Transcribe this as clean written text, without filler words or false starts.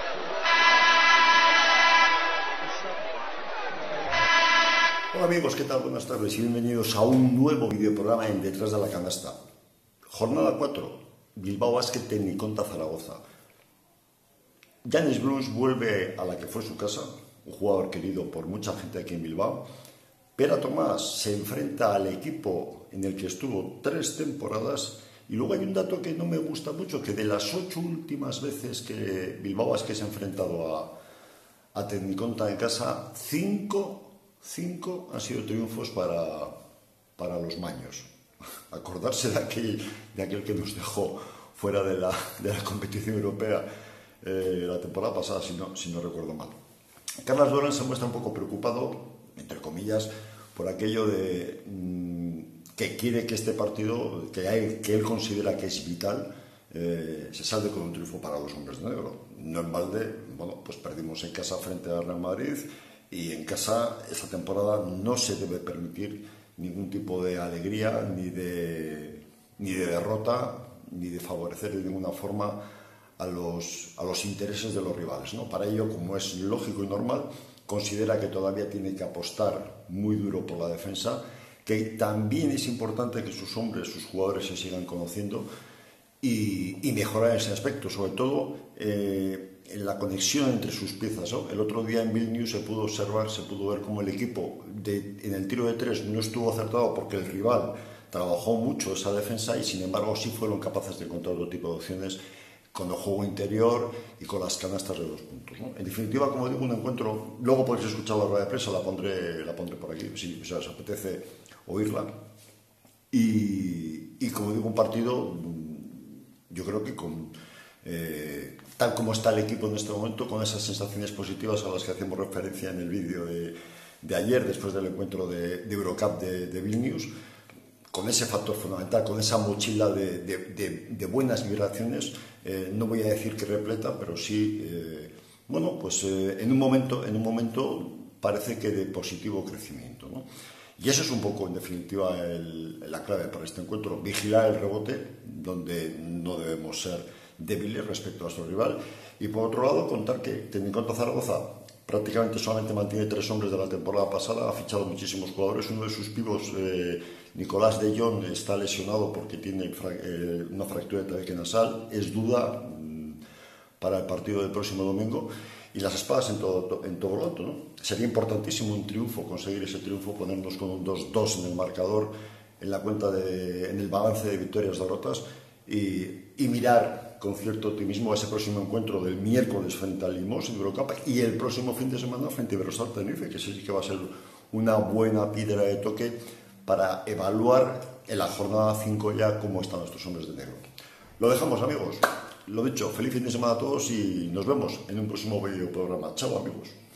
Hola amigos, ¿qué tal? Buenas tardes y bienvenidos a un nuevo videoprograma en Detrás de la Canasta. Jornada 4, Bilbao Basket Tecniconta Zaragoza. Giannis Blues vuelve a la que fue su casa, un jugador querido por mucha gente aquí en Bilbao. Pera Tomás se enfrenta al equipo en el que estuvo 3 temporadas. Y luego hay un dato que no me gusta mucho, que de las 8 últimas veces que Bilbao Basket se ha enfrentado a Tecniconta en casa, 5 han sido triunfos para los maños. Acordarse de aquel que nos dejó fuera de la competición europea la temporada pasada, si no recuerdo mal. Carlos Doran se muestra un poco preocupado, entre comillas, por aquello de que quiere que este partido, que él considera que es vital, se salve con un triunfo para los hombres de negro. No en balde, bueno, pues perdimos en casa frente al Real Madrid. Y en casa, esta temporada, no se debe permitir ningún tipo de alegría, ni de derrota, ni de favorecer de ninguna forma a los intereses de los rivales, ¿no? Para ello, como es lógico y normal, considera que todavía tiene que apostar muy duro por la defensa, que también es importante que sus hombres, sus jugadores se sigan conociendo y mejorar ese aspecto, sobre todo en la conexión entre sus piezas, ¿no? El otro día en Vilnius se pudo observar, se pudo ver cómo el equipo en el tiro de 3 no estuvo acertado porque el rival trabajó mucho esa defensa y sin embargo sí fueron capaces de encontrar otro tipo de opciones con el juego interior y con las canastas de 2 puntos, ¿no? En definitiva, como digo, un encuentro, luego podéis escuchar la rueda de prensa, la pondré por aquí, si os apetece oírla. Y como digo, un partido, yo creo que tal como está el equipo en este momento, con esas sensaciones positivas a las que hacemos referencia en el vídeo de ayer, después del encuentro de Eurocup de Vilnius, con ese factor fundamental, con esa mochila de buenas vibraciones, no voy a decir que repleta, pero sí, bueno, pues en un momento parece que de positivo crecimiento, ¿no? Y eso es un poco, en definitiva, la clave para este encuentro: vigilar el rebote, donde no debemos ser débiles respecto a nuestro rival. Y por otro lado, contar que Tecniconta Zaragoza prácticamente solamente mantiene 3 hombres de la temporada pasada, ha fichado muchísimos jugadores. Uno de sus pibos, Nicolás de Jong, está lesionado porque tiene una fractura de tabique nasal, es duda para el partido del próximo domingo. Y las espadas en todo lo alto, ¿no? Sería importantísimo un triunfo, conseguir ese triunfo, ponernos con un 2-2 en el marcador, en el balance de victorias-derrotas y mirar con cierto optimismo ese próximo encuentro del miércoles frente al Limos en Eurocup y el próximo fin de semana frente a Iberostar Tenerife, que sí que va a ser una buena piedra de toque para evaluar en la jornada 5 ya cómo están nuestros hombres de negro. Lo dejamos, amigos. Lo dicho, feliz fin de semana a todos y nos vemos en un próximo video programa. Chao, amigos.